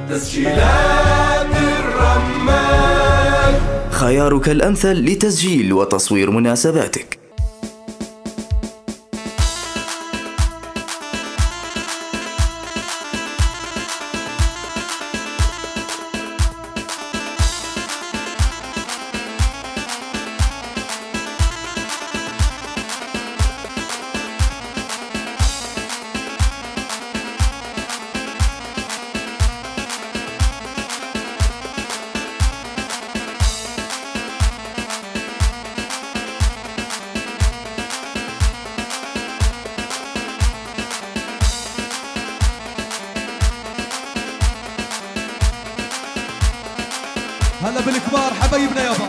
تسجيلات الرمان، خيارك الأمثل لتسجيل وتصوير مناسباتك. هلا بالكبار حبايبنا يابا.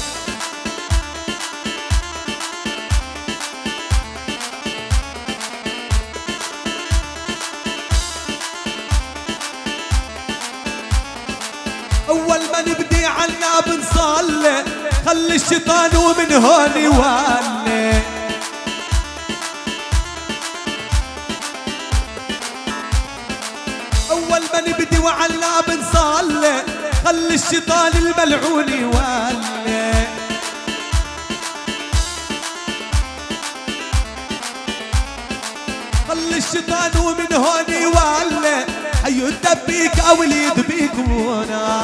أول ما نبدي عنا بنصلي، خلي الشيطان ومن هون يولي. أول ما نبدي وعنا بنصلي، خلي الشيطان الملعون يولي. خلي الشيطان ومن هون يولي، حيو الدبيك او اليد بيكونا.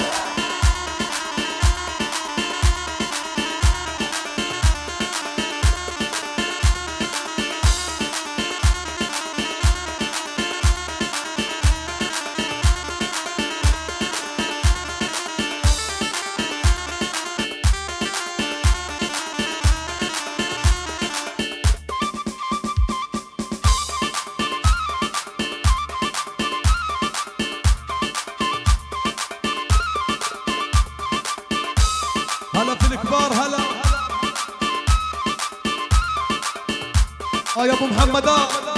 هلا في الكبار هلا. يا ابو محمد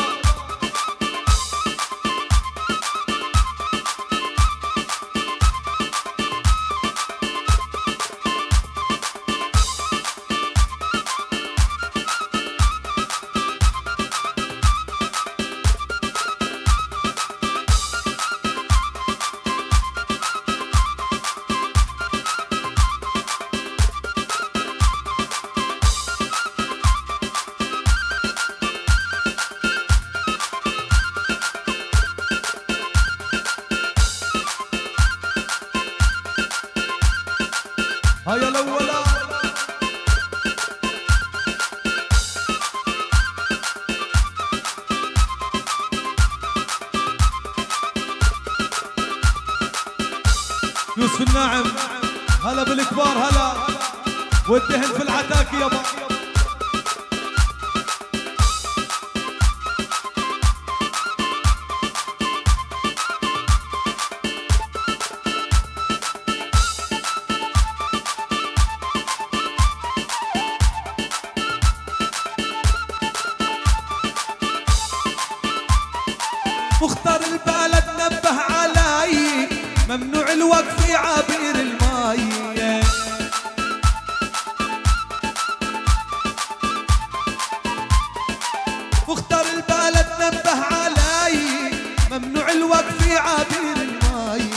هيا الأولى. يوسف الناعم هلا بالكبار هلا، والدهن في العتاكي يابا. مختار البلد نبه علي، ممنوع الوقف عبير الماي. مختار البلد نبه علي، ممنوع الوقف عبير الماي.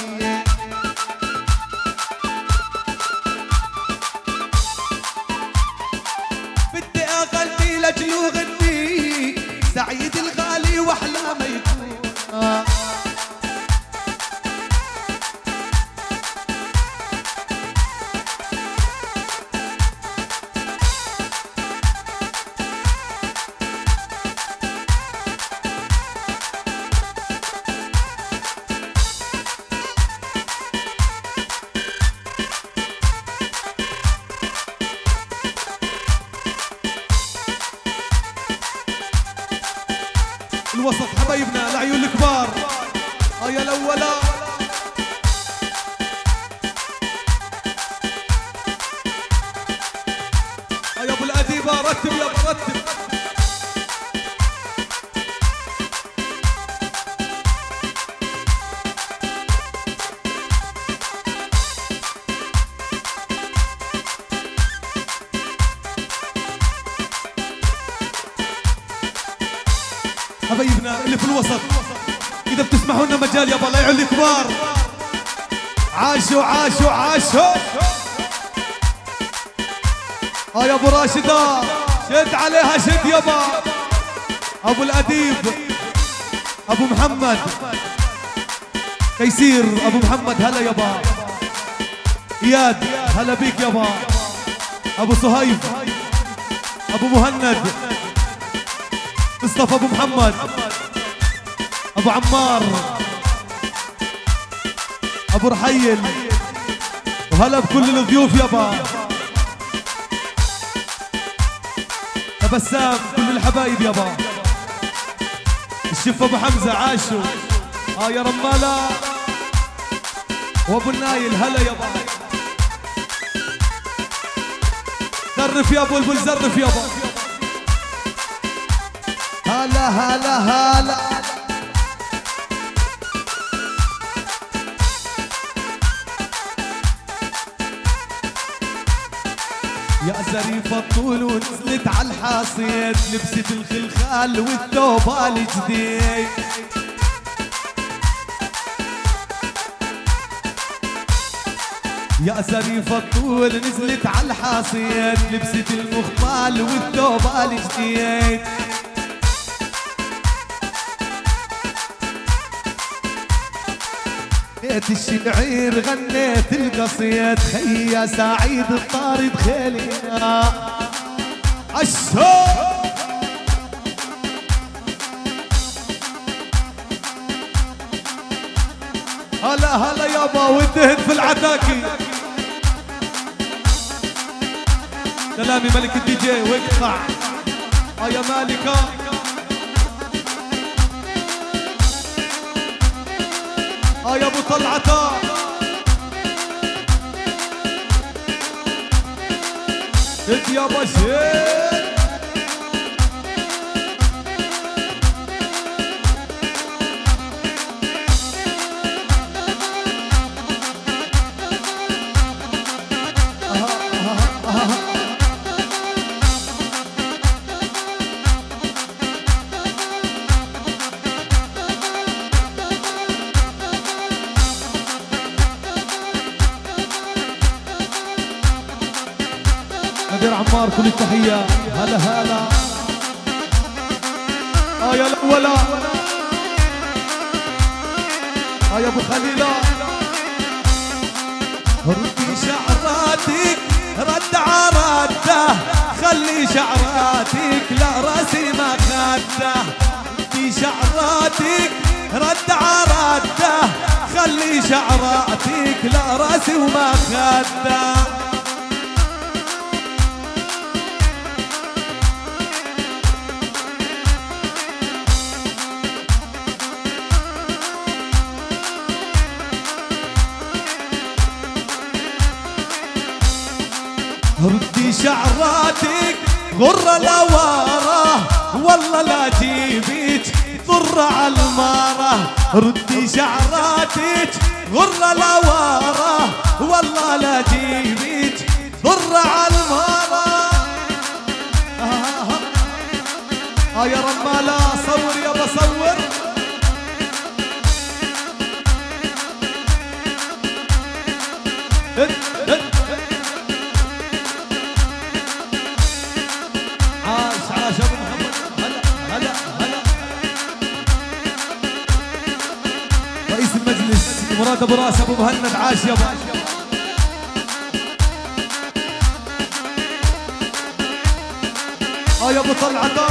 بدي اغني لاجل اغني، سعيد الغالي واحلامه يكون. الوسط حبايبنا العيون الكبار. هيا الأولى. هيا ابو الأديبة رتب يا ابو رتب. حبايبنا اللي في الوسط، إذا بتسمحوا لنا مجال يابا لا يعلي كبار. عاشوا عاشوا عاشوا. يا ابو راشدة شد عليها شد يابا. ابو الاديب ابو محمد تيسير ابو محمد هلا يابا. اياد هلا بيك يابا. ابو صهيب ابو مهند مصطفى ابو محمد ابو عمار ابو رحيل وهلا بكل الضيوف يابا. يا بسام كل الحبايب يابا. الشيف ابو حمزه عاشوا. يا رماله وابو النايل هلا يابا. زرف يا بلبل زرف يابا. هلا هلا هلا. يا زريفة الطول ونزلت على الحصيد لبست الخلخال والثوب الجديد. يا زريفة الطول نزلت على الحصيد لبست المخمال والثوب الجديد. غنيت الشعير غنيت القصيد خيا سعيد الطارد خيلنا عشو. هلا هلا يابا والدهن في العتاكي. سلامي ملك الدي جي واقطع. يا مالكة يا ابو طلعتا. شد يابا شد. نادر عمار كل التحية. هلا هلا. يا الأولى يا أبو خليلة. ردي شعراتك رد عراته خلي شعراتك لا راسي ما خده. ردي شعراتك رد عراته خلي شعراتك لا راسي وما خده. ردي شعراتك غرة لورا والله لا جيبيك ضرة على المارة. ردي شعراتك غرة لورا والله لا جيبيك ضرة على المارة. يا رمالة صور يا بصور. عاش ابو محمد. هلا هلا هلا. رئيس المجلس مراد ابو راس ابو مهند عاش يابا. يا ابو طلعتا.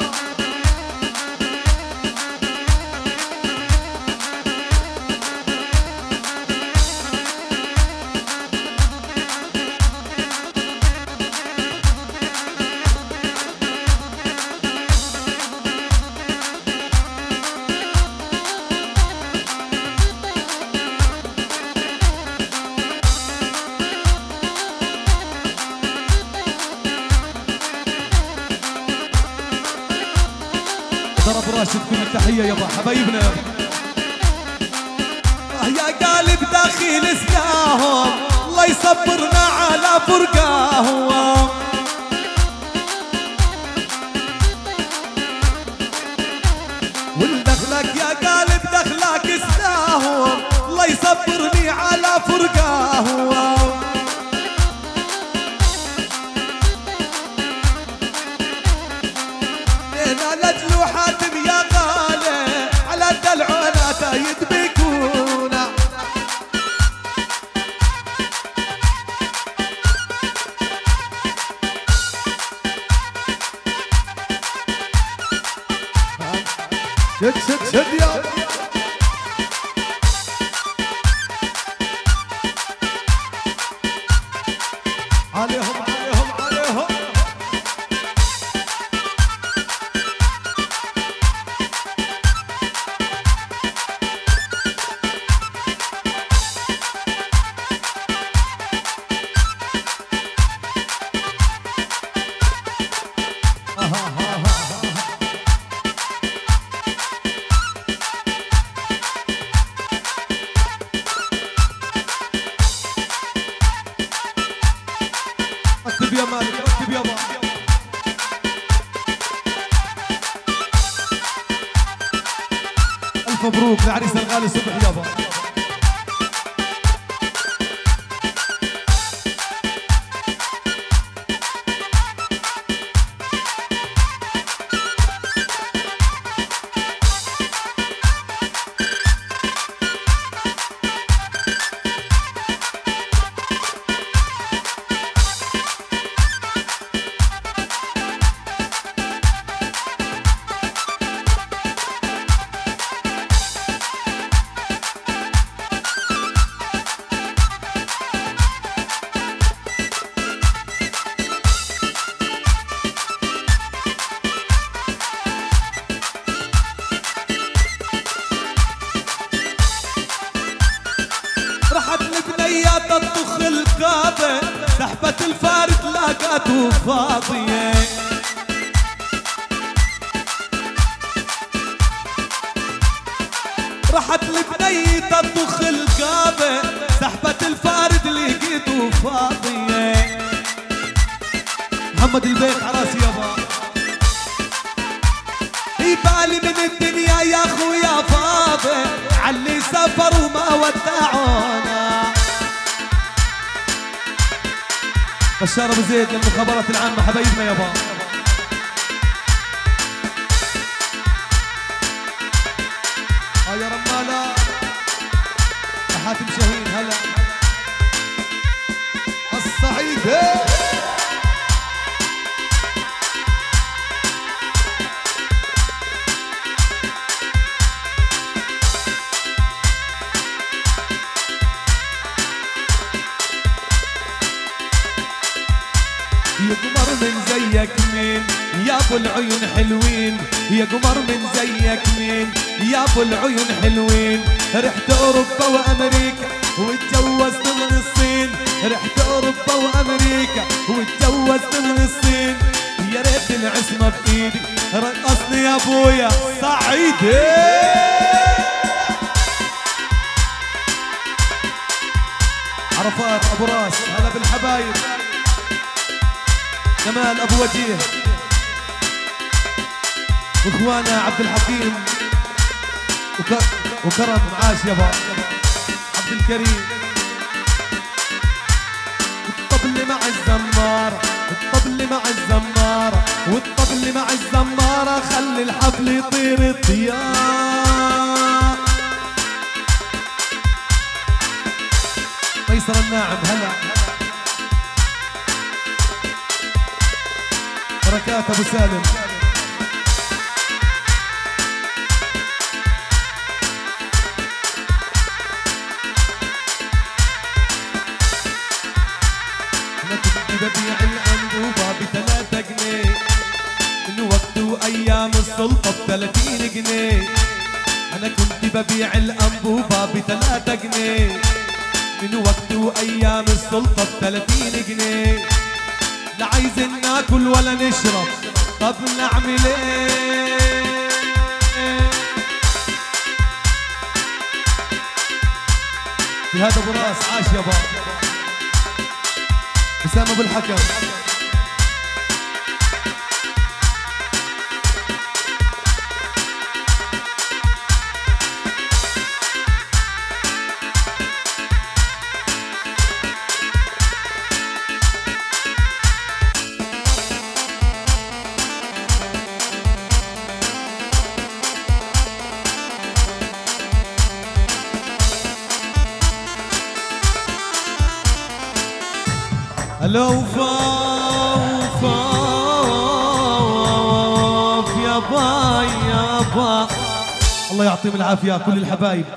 ضرب راشد كل التحية يابا حبايبنا. يا قالب داخل سلاهم الله يصبرنا على فرقاهم. والدخلك يا قالب دخلك سلاهم الله يصبرني على فرقاهم. يدبكونا. شد شد شد يا عليهم عليهم عليهم. رتب يا مالك رتب يابا. ألف مبروك لعريسنا الغالي صبح يابا. رحت البنية تطخ الكابة، سحبة الفارق لاقته فاضية. رحت البنية تطخ الكابة، سحبة الفارق لقيته فاضية. محمد البيك عراسي يابا. يبالي من الدنيا يا خويا فاضي، علي سفر وما ودعونا. بشار ابو زيد للمخابرات العامة حبايبنا يابا. يا رمالة حاتم شاهين هلا الصعيد. يا قمر من زيك مين يا ابو العيون حلوين، يا قمر من زيك مين يا ابو العيون حلوين. رحت اوروبا وامريكا واتجوزت من الصين، رحت اوروبا وامريكا واتجوزت من الصين. يا ريت العصمة بايدي رقصني يا ابويا صعيدي. عرفات ابو راس هلا بالحبايب. جمال ابو وجيه واخوانا عبد الحكيم وكرم عاش يابا. عبد الكريم الطبل مع الزمارة، الطبل مع الزمارة، والطبل مع الزمارة. خلي الحفل يطير الطيار. فيصل الناعم هلا. بركات ابو سالم. انا كنت ببيع الانبوبه ب3 جنيه، من وقت وايام السلطه ب30 جنيه. انا كنت ببيع الانبوبه ب3 جنيه، من وقت وايام السلطه ب30 جنيه. لا عايزين ناكل ولا نشرب، طب نعمل ايه؟ في هذا ابو راس عاش يابا. اسامه ابو الحكم. يابا يابا. الله يعطيهم العافية كل الحبايب.